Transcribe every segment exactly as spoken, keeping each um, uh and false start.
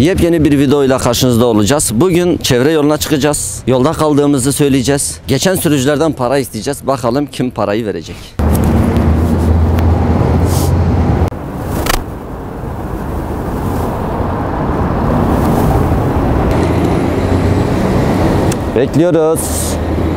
Yepyeni bir videoyla karşınızda olacağız. Bugün çevre yoluna çıkacağız. Yolda kaldığımızı söyleyeceğiz. Geçen sürücülerden para isteyeceğiz. Bakalım kim parayı verecek. Bekliyoruz.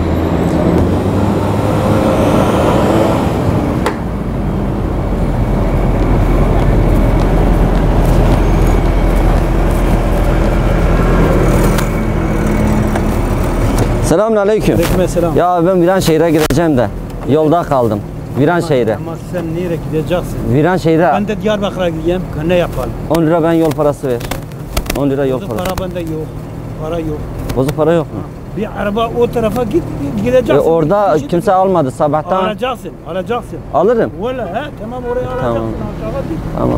Selamünaleyküm. Aleykümselam. Ya ben Viranşehir'e gideceğim de yolda kaldım. Viranşehir'e. Ama sen nereye gideceksin? Viranşehir'e. Ben de Diyarbakır'a gideyim. Ne yapalım? on lira ben yol parası ver. on lira yol Bozuk parası. para bende yok. Para yok. Bozuk para yok mu? Bir araba o tarafa git gideceksin. E orada Bir şey kimse almadı sabahtan. alacaksın. Alacaksın. Alırım. Valla he tamam oraya alacaksın. Tamam. Aşağı git. Tamam.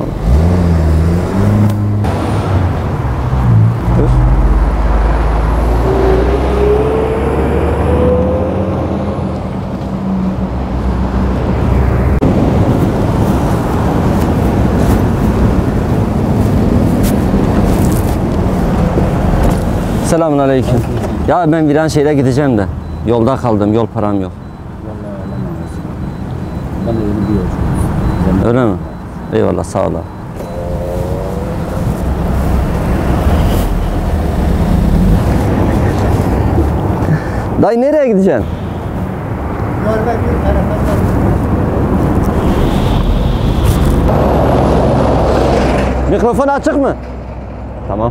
Dur. Selamünaleyküm. Ya ben Viranşehir'e gideceğim de yolda kaldım, yol param yok. Ben de yeni bir yolcuyum. Öyle mi? Eyvallah, sağ ol. Dayı nereye gideceksin? Mikrofon açık mı? Tamam.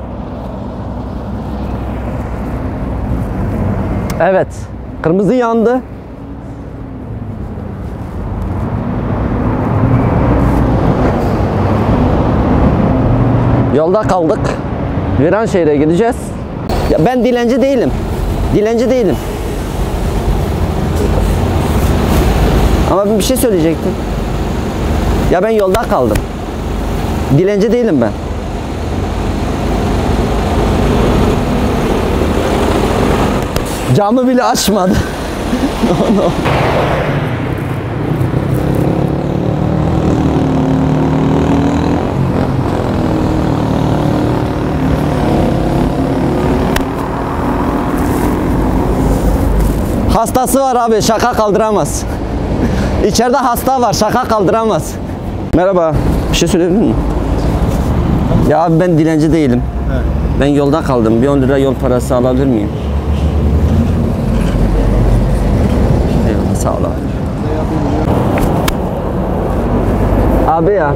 Evet. Kırmızı yandı. Yolda kaldık. Viranşehir'e gideceğiz. Ya ben dilenci değilim. Dilenci değilim. Ama bir şey söyleyecektim. Ya ben yolda kaldım. Dilenci değilim ben. Camı bile açmadı. No, no. Hastası var abi, şaka kaldıramaz. İçeride hasta var, şaka kaldıramaz. Merhaba, bir şey söyleyebilir miyim? Ya abi ben dilenci değilim. Evet. Ben yolda kaldım. Bir on lira yol parası alabilir miyim? Eyvallah, sağ ol abi. Abi ya.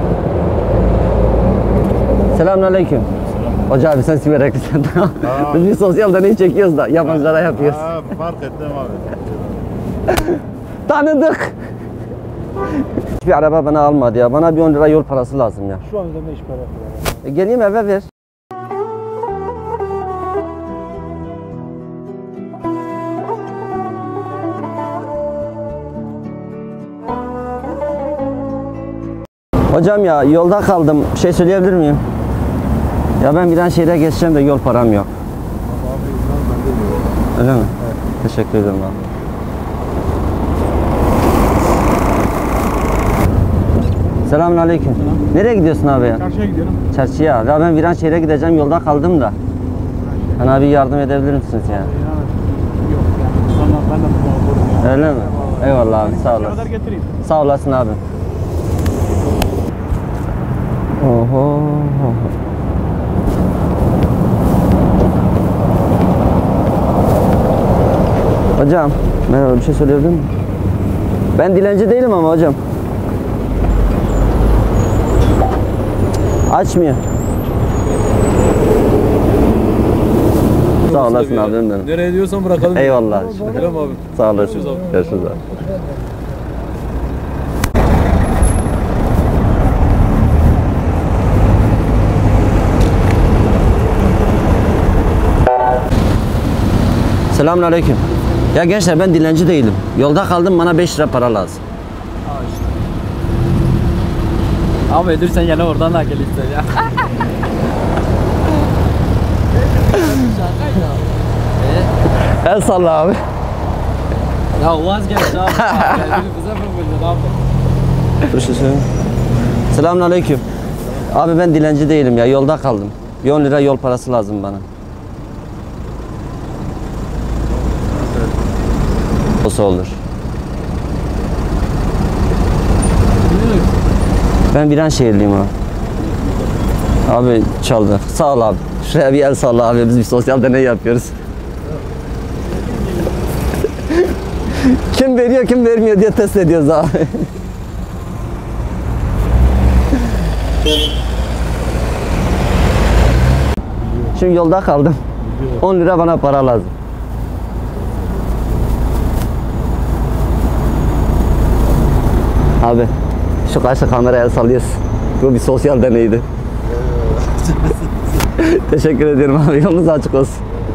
Selamünaleyküm. Hoca abi sen simereklisin. Biz bir sosyal deney çekiyoruz da yabancılara yapıyoruz. Ha, fark ettim abi. Tanıdık. Hiçbir araba bana almadı ya. Bana bir on lira yol parası lazım ya. Şu anda ne iş para yapıyor? E, geleyim eve ver. Hocam ya yolda kaldım. Bir şey söyleyebilir miyim? Ya ben Viranşehir'e geçeceğim de yol param yok. Öyle mi? Evet. Teşekkür ederim abi. Selamünaleyküm. Nereye gidiyorsun abi ya? Çarşıya gidiyorum. Çarşıya. Ya ben Viranşehir'e gideceğim, yolda kaldım da. Bana abi yardım edebilir misiniz ya? Yok yani. Sonra ben de bu olurum ya. Öyle mi? Eyvallah abi, sağ Ne kadar olasın. getireyim? Sağ olasın abi. Oho. Hocam, merhaba, bir şey söyleyebilir miyim? Ben dilenci değilim ama hocam. Açmıyor. Sağ olasın abi. Benim. Nereye diyorsan bırakalım. Eyvallah. Selam abi. Sağ olasın. Görüşürüz abi. Görüşürüz abi. Selamünaleyküm. Ya gençler ben dilenci değilim. Yolda kaldım, bana beş lira para lazım. Abi dur sen yana oradan da gel işte ya. El salla abi. Ya vazgeç abi. Geldiğini bize mi buldun abi? Bir şey söyleyeyim. Selamünaleyküm. Abi ben dilenci değilim ya, yolda kaldım. Bir on lira yol parası lazım bana. Olsa olur. Ben Viranşehirliyim abi. Abi çaldı. Sağ ol abi. Şuraya bir el salla abi. Biz bir sosyal deney yapıyoruz. Kim veriyor kim vermiyor diye test ediyoruz abi. Şimdi yolda kaldım. on lira bana para lazım. Abi şu karşı kameraya sallıyoruz. Bu bir sosyal deneydi. Teşekkür ederim abi. Yolunuz açık olsun.